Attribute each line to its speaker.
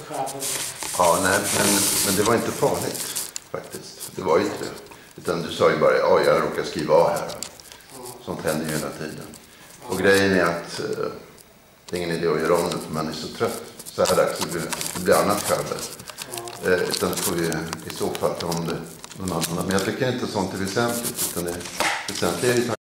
Speaker 1: själv.
Speaker 2: Ja, nej, men det var inte farligt faktiskt. Det var ju inte det. Utan du sa ju bara, ja, jag råkar skriva av här. Sånt händer ju hela tiden. Och grejen är att det är ingen idé att göra om det för man är så trött. Så här dags det blir annat skäl. Utan då får vi i så fall ta om det någon annan. Men jag tycker inte sånt är väsentligt. Utan det väsentliga är ju